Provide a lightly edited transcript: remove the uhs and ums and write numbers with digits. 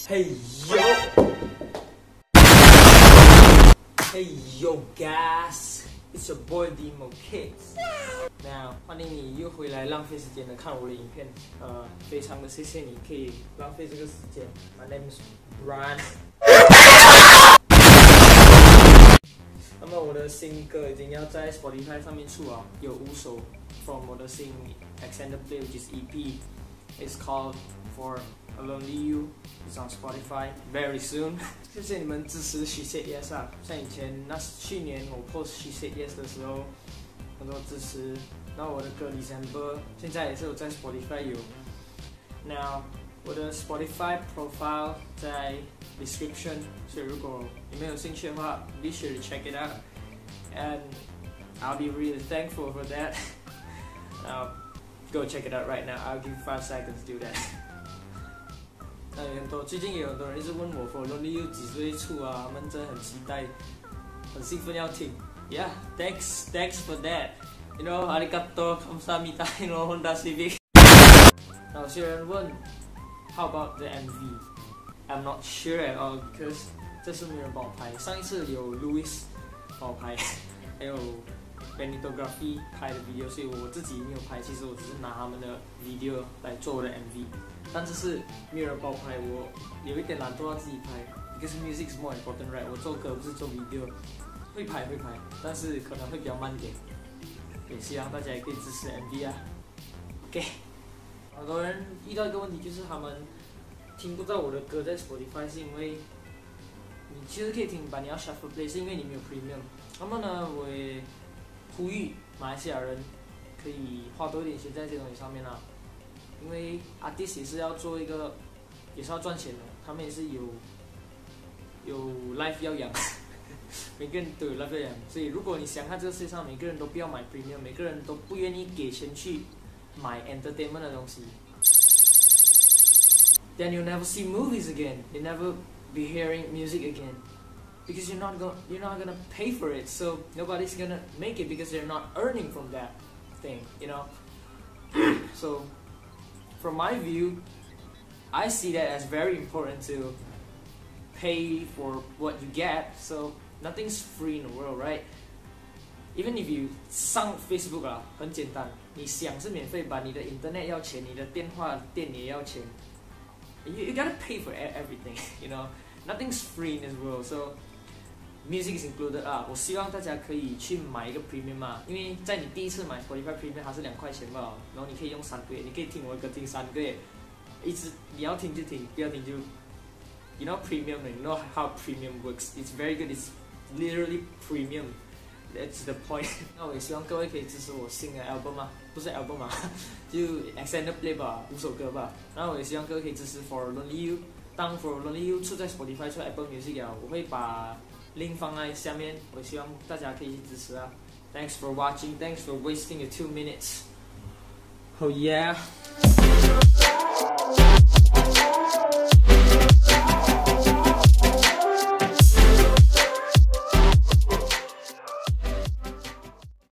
Hey yo guys, it's your boy Demo Kids. Now 欢迎你又回来浪费时间的看我的影片，非常的谢谢你可以浪费这个时间。My name is Brian. 那么我的新歌已经要在 Spotify 上面出了，有5首 from 我的新 extended play which is EP. It's called For a Lonely You. It's on Spotify very soon. 谢谢你们支持 She Said Yes 啊！像以前去年我 post She Said Yes 的时候，很多支持。然后我的歌 December 现在也是有在 Spotify 有。Now 我的 Spotify profile 在 description， 所以如果你们有兴趣的话 ，be sure to check it out. And I'll be really thankful for that. Now go check it out right now. I'll give you 5 seconds to do that. 最近也有很多人一直问我 For Lonely You 几时会出啊？他们真的很期待，很兴奋要听。Yeah, thanks for that. You know, arigato, kamsahamnida, you know, Honda Civic. 那有些人问 How about the MV? I'm not sure at all because 这是没有人帮我拍。上一次有 Louis 帮我拍，还有 Benitography 拍的 video， 所以我自己没有拍。其实我只是拿他们的 video 来做我的 MV。但这是没有人帮我拍，我有一点懒惰要自己拍 ，because music is more important, right？ 我做歌不是做 video， 会拍，但是可能会比较慢点。也希望大家也可以支持 MV 啊。OK， 好多人遇到一个问题就是他们听不到我的歌在 Spotify， 是因为你其实可以听，把你要 shuffle play， 是因为你没有 premium。那么呢，我也呼吁马来西亚人可以花多一点钱在这些东西上面啊。因为 artist 也是要做一个，也是要赚钱的，他们也是有 life 要养，每个人都有 life 要养，所以如果你想看这个世界上每个人都不要买 premium， 每个人都不愿意给钱去买 entertainment 的东西 ，then you'll never see movies again, you'll never be hearing music again, because you're not gonna pay for it, so nobody's gonna make it because they're not earning from that thing, you know, so. From my view, I see that as very important to pay for what you get. So nothing's free in the world, right? Even if you 上 Facebook 啊，很简单，你想是免费，把你的 internet 要钱，你的电话电也要钱。You gotta pay for everything, you know. Nothing's free in this world, so music is included 啊。我希望大家可以去买一个 premium 啊，因为在你第一次买 Spotify premium 它是2块钱吧，然后你可以用3个月，你可以听我的歌听3个月，一直你要听就听，不要听就 ，you know premium, you know how premium works. It's very good. It's literally premium. That's the point. 那我也希望各位可以支持我新的 album 啊，不是 album 啊，就 extended play 吧，5首歌吧。然后我也希望各位可以支持 For Lonely You。当 For Lonely You 出在 Spotify 出 Apple Music 啊，我会把link 放在下面，我希望大家可以支持啊。Thanks for watching. Thanks for wasting your 2 minutes. Oh yeah.